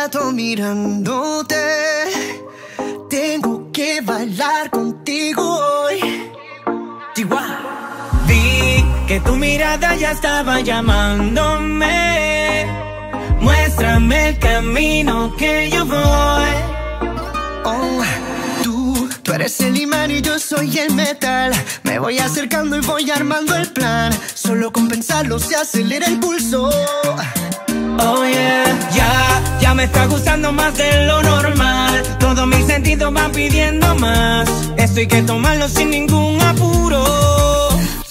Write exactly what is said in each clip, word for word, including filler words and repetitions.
rato mirándote. Tengo que bailar contigo hoy. Chihuahua. Vi que tu mirada ya estaba llamándome. Muéstrame el camino que yo voy. Oh, tú, tú eres el imán y yo soy el metal. Me voy acercando y voy armando el plan. Solo con pensarlo se acelera el pulso. Oh yeah, ya, ya me está gustando más de lo normal. Todos mis sentidos van pidiendo más. Esto hay que tomarlo sin ningún apuro.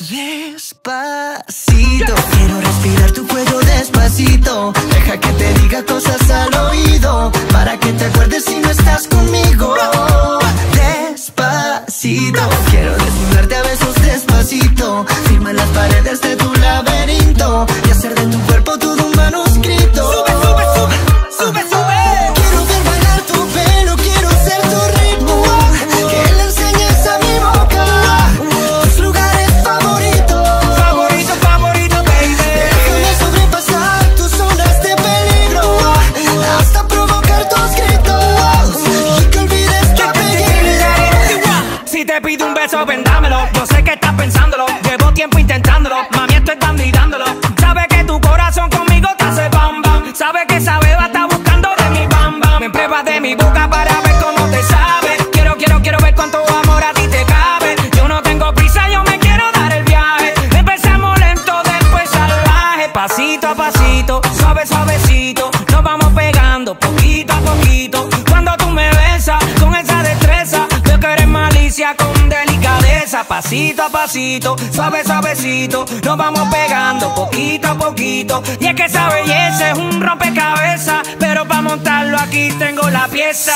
Despacito, quiero respirar tu cuello despacito. Deja que te diga cosas al oído, para que te acuerdes si no estás conmigo. Despacito, quiero desnudarte a besos despacito. Firma en las paredes de tu laberinto y hacer de tu cuerpo todo un manuscrito. Sube, sube, sube, sube, sube. Quiero ver bailar tu pelo, quiero ser tu ritmo. Que le enseñes a mi boca tus lugares favoritos. Favorito, favorito, baby. Déjame sobrepasar tus zonas de peligro hasta provocar tus gritos y que olvides tu apellido. Si te pido un beso, ven dámelo. Yo sé que estás pensándolo, llevo tiempo intentándolo. Mami, estoy dando y dándolo. Sabes que tu corazón conmigo te hace bam bam. Sabes que esa beba está buscando de mi bam bam. Me pruebas de mi boca para ver cómo te sabe. Quiero, quiero, quiero ver cuánto amor a ti te cabe. Yo no tengo prisa, yo me quiero dar el viaje. Empezamos lento, después salvaje. Pasito a pasito, suave, suavecito. Nos vamos pegando poquito a poquito. Cuando tú me besas con esa destreza, veo que eres malicia con delicadeza. Pasito a pasito, suave, suavecito. Nos vamos pegando poquito a poquito. Y es que esa belleza es un rompecabezas, pero para montarlo aquí tengo la pieza.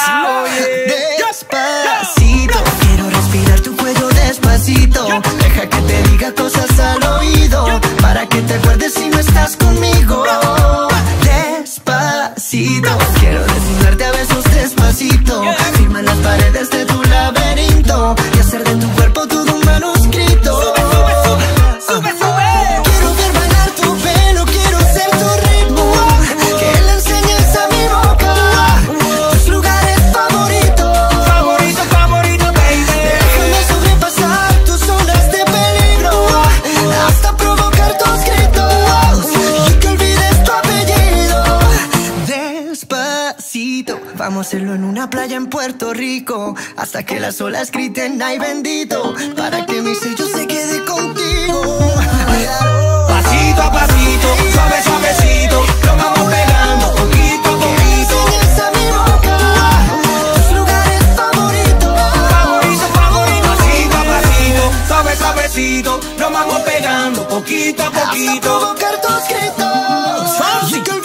Despacito, quiero respirar tu cuello despacito. Deja que te diga cosas al oído, para que te acuerdes si no estás conmigo. Despacito, quiero desnudarte a besos despacito. Firma en las paredes de tu laberinto y hacer de tu cuerpo todo un manuscrito. Sube, sube, sube, sube, sube. Quiero ver bailar tu pelo, quiero ser tu ritmo. Que le enseñes a mi boca tus lugares favoritos. Favorito, favorito, baby. Déjame sobrepasar tus zonas de peligro hasta provocar tus gritos y que olvides tu apellido. Despacito, vamos a hacerlo en una playa en Puerto Rico, hasta que las olas griten ay bendito, para que mi sello se quede contigo. Pasito a pasito, suave, suavecito. Lo vamos pegando poquito a poquito. Enseñes a mi boca tus lugares favoritos. Favorito, favorito. Pasito a pasito, suave, suavecito. Lo vamos pegando poquito a Hasta poquito. provocar tus gritos y que